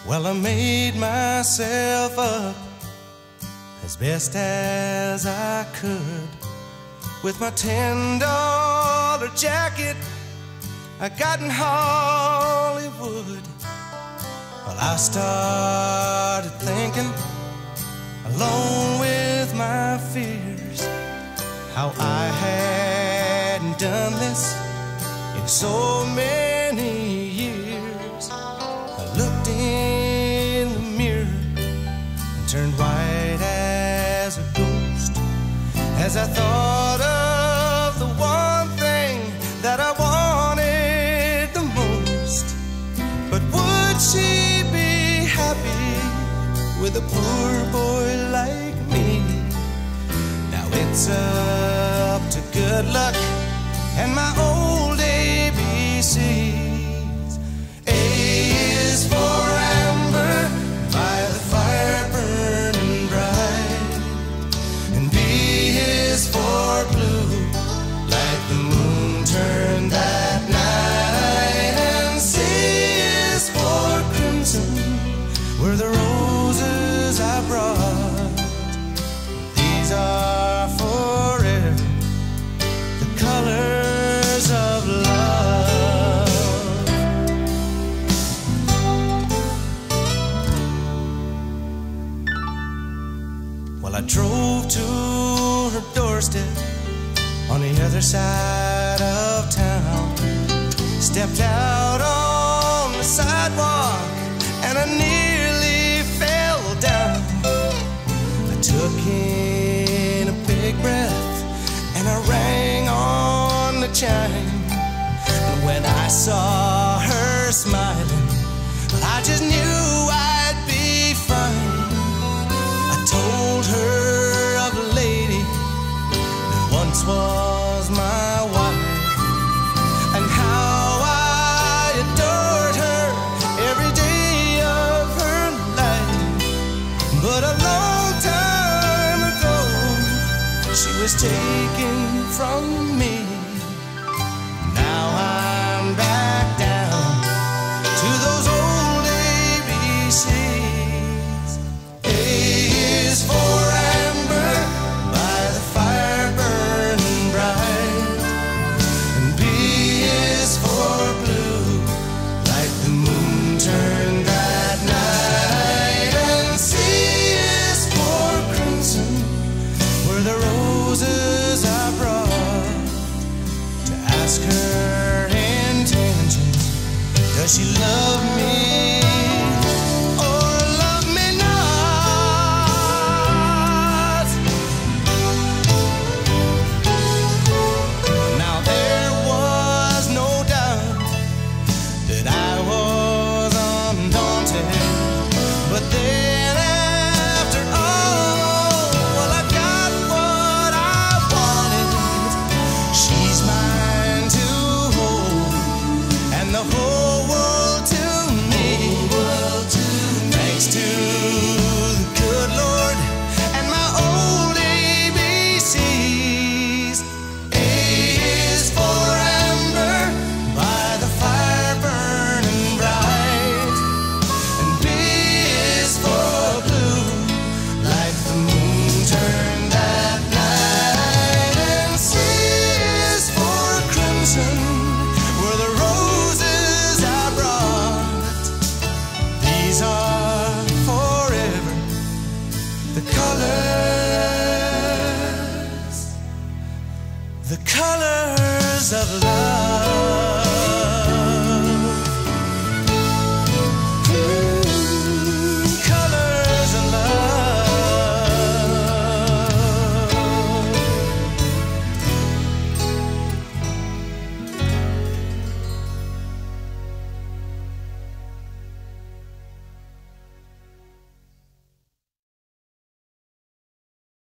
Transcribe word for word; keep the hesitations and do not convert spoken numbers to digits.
Well, I made myself up as best as I could. With my ten dollar jacket I got in Hollywood. Well, I started thinking, alone with my fears, how I hadn't done this in so many years. I looked in the mirror and turned white as a ghost as I thought of the one thing that I wanted the most. But would she be happy with a poor boy like me? Now it's up to good luck and my old A B Cs. A is for amber, by the fire burning bright. And B is for blue, like the moon turned that night. And C is for crimson, where the roses I brought. These are forever the colors of love. Well, I drove to her doorstep on the other side of town, stepped out on the sidewalk, and I nearly fell down. I took in a big breath and I rang on the chime. And when I saw her smiling, I just knew I'd be fine. I told her of a lady that once was my wife, and how I adored her every day of her life. But a long time ago she was taken from me. Now I'm back down to those old A B Cs. A is for amber, by the fire burning bright. And B is for blue, like the moon turned that night. And C is for crimson, where the roses I brought. To ask her intentions, does she love me or love me not? Now there was no doubt that I was undaunted, but then after all, well, I got what I wanted. She's mine to hold, and the whole world to me. Thanks to the good Lord and my old A B Cs. A is for amber, by the fire burning bright. And B is for blue, like the moon turned that night. And C is for crimson, where the roses I brought. These are forever the colors